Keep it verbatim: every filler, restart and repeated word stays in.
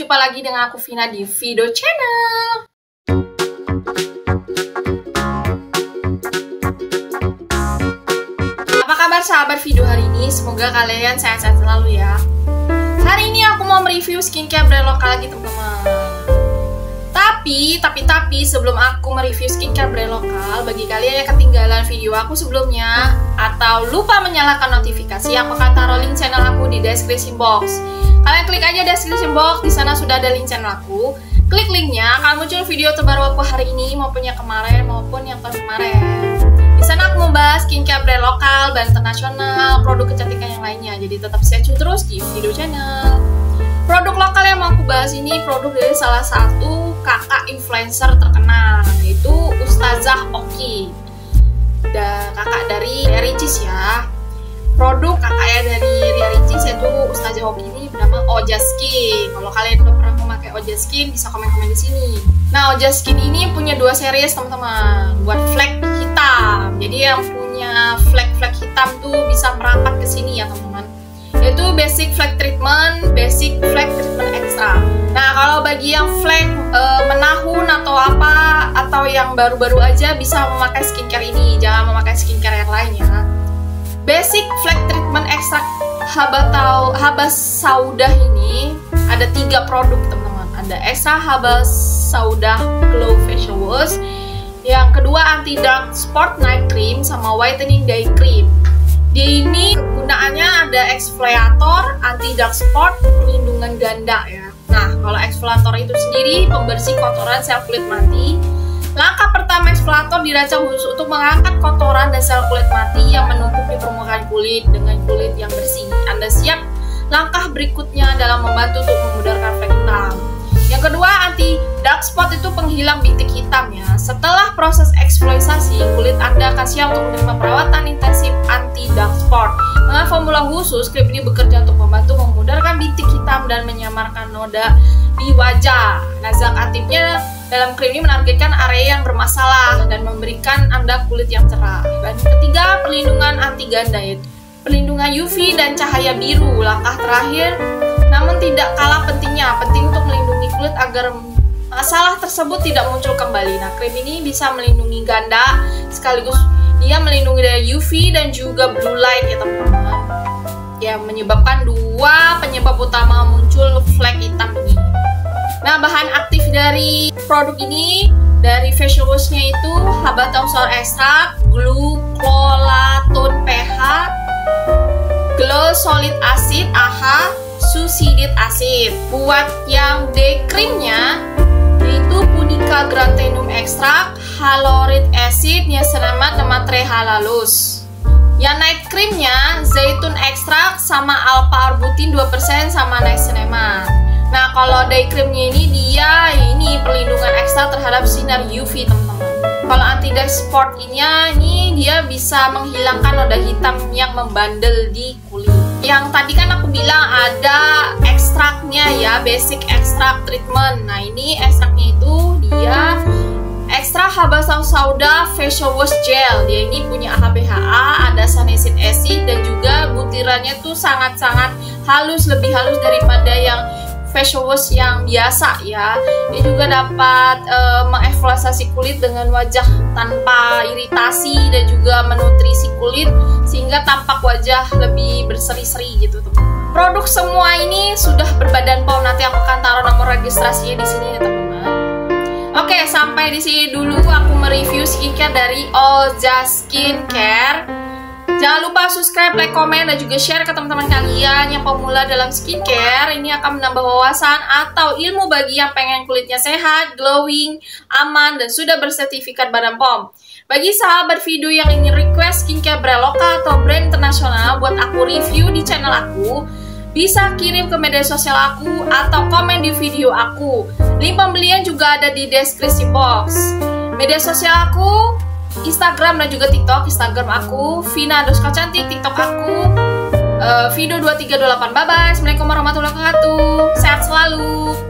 jumpa lagi dengan aku Vina di Video Channel. Apa kabar sahabat video hari ini? Semoga kalian sehat-sehat selalu ya. Hari ini aku mau mereview skincare brand lokal lagi teman-teman. Tapi, tapi, tapi sebelum aku mereview skincare brand lokal, bagi kalian yang ketinggalan video aku sebelumnya atau lupa menyalakan notifikasi, aku akan taruh link channel aku di description box. Kalian klik aja description box, di sana sudah ada link channel aku. Klik linknya, akan muncul video terbaru aku hari ini maupun yang kemarin maupun yang tahun kemarin. Di sana aku membahas skincare brand lokal, brand internasional, produk kecantikan yang lainnya. Jadi tetap stay tune terus di video channel. Produk lokal yang mau aku bahas ini produk dari salah satu kakak influencer terkenal, yaitu Ustazah Oki. Dan kakak dari Ria Ricis ya. Produk kakaknya dari Ria Ricis yaitu Ustazah Oki ini bernama Oja Skin. Kalau kalian udah pernah memakai Oja Skin bisa komen-komen di sini. Nah, Oja Skin ini punya dua series teman-teman buat flek hitam. Jadi yang punya flek-flek hitam tuh bisa merapat ke sini ya teman-teman. Yaitu basic flek treatment, basic flek treatment extra. Nah, kalau bagi yang flek e, menahun atau apa atau yang baru-baru aja bisa memakai skincare ini, jangan memakai skincare yang lain ya. Basic flek treatment extra Habba Habba Sauda ini ada tiga produk teman-teman. Ada extra Habba Sauda Glow Facial Wash, yang kedua anti dark spot night cream sama whitening day cream. Dia ini kegunaannya ada exfoliator, anti dark spot, perlindungan ganda ya. Nah, kalau exfoliator itu sendiri pembersih kotoran sel kulit mati. Langkah pertama exfoliator dirancang khusus untuk mengangkat kotoran dan sel kulit mati yang menumpuk di permukaan kulit dengan kulit yang bersih. Anda siap? Langkah berikutnya dalam membantu untuk memudarkan flek hitam. Yang kedua, anti dark spot itu penghilang bintik hitam ya. Setelah proses eksfoliasi, kulit Anda akan siap untuk menerima perawatan intensif anti dark spot. Dengan formula khusus, krim ini bekerja untuk membantu memudarkan bintik hitam dan menyamarkan noda di wajah. Nah, zat aktifnya dalam krim ini menargetkan area yang bermasalah dan memberikan Anda kulit yang cerah. Dan ketiga, perlindungan anti ganda yaitu perlindungan U V dan cahaya biru. Langkah terakhir namun tidak kalah pentingnya, penting untuk melindungi kulit agar masalah tersebut tidak muncul kembali. Nah, krim ini bisa melindungi ganda sekaligus dia melindungi dari U V dan juga blue light ya teman-teman, yang menyebabkan dua penyebab utama muncul flek hitam ini. Nah, bahan aktif dari produk ini dari facial wash-nya itu Habatang Sour Extract, Glucolatone P H, Glow Solid Acid A H, Succinate Acid. Buat yang day creamnya itu Punica Grantenum Extract, Hyaluronic Acid, Niacinamide, Nematrix Halalus. Yang night creamnya Zaitun Extract sama Alpha Arbutin dua persen sama Niacinamide. Nah, kalau day creamnya ini dia ini perlindungan ekstra terhadap sinar U V teman-teman. Kalau anti dark spot ini ini dia bisa menghilangkan noda hitam yang membandel di kulit. Yang tadi kan aku bilang ada ekstraknya ya, basic extract treatment. Nah, ini ekstraknya itu dia Extra Habba Sauda Facial Wash Gel. Dia ini punya A H B H A, ada salicylic acid dan juga butirannya tuh sangat-sangat halus, lebih halus daripada yang facial wash yang biasa ya. Dia juga dapat e, mengeksfoliasi kulit dengan wajah tanpa iritasi dan juga menutrisi kulit sehingga tampak wajah lebih berseri-seri gitu tuh. Produk semua ini sudah berbadan P O M, nanti aku akan taruh nomor registrasinya di sini ya teman-teman. Oke, sampai di sini dulu aku mereview skincare dari Oja Skincare. Jangan lupa subscribe, like, komen, dan juga share ke teman-teman kalian yang pemula dalam skincare. Ini akan menambah wawasan atau ilmu bagi yang pengen kulitnya sehat, glowing, aman, dan sudah bersertifikat Badan P O M. Bagi sahabat video yang ingin request skincare brand lokal atau brand internasional buat aku review di channel aku, bisa kirim ke media sosial aku atau komen di video aku. Link pembelian juga ada di deskripsi box. Media sosial aku Instagram dan juga TikTok. Instagram aku Vina underscore cantik, TikTok aku uh, Video dua tiga dua delapan. Bye bye. Assalamualaikum warahmatullahi wabarakatuh. Sehat selalu.